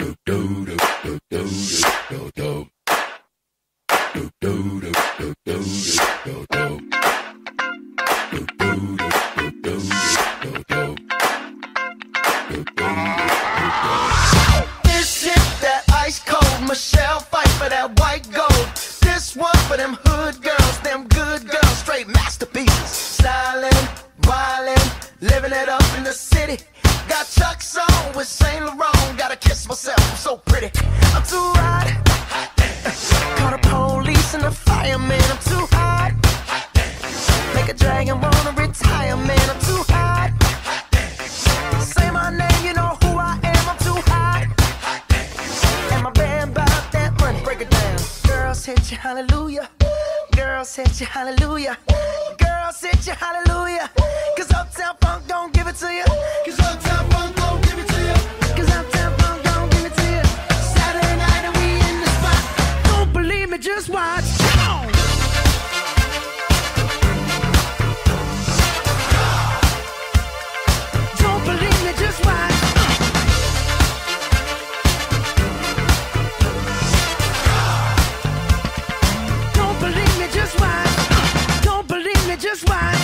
This shit that ice cold, Michelle fight for that white gold. This one for them hood girls, them good girls, straight masterpieces. Stylin', wildin', living it up in the city. Got Chuck's on with Saint Laurent, gotta kiss myself, I'm so pretty. I'm too hot. Call the police and the fireman, I'm too hot. Make a dragon wanna retire, man, I'm too hot. Say my name, you know who I am, I'm too hot. And my band bout that money, break it down. Girls hit you, hallelujah. Girls hit you, hallelujah. Girls hit you, hallelujah. Cause Uptown Funk don't give it to you. Cause Uptown Funk don't give it to you. Cause Uptown Funk don't give it to you. Saturday night and we in the spot. Don't believe me, just watch. Come on. Don't believe me, just watch. Don't believe me, just watch. Don't believe me, just watch.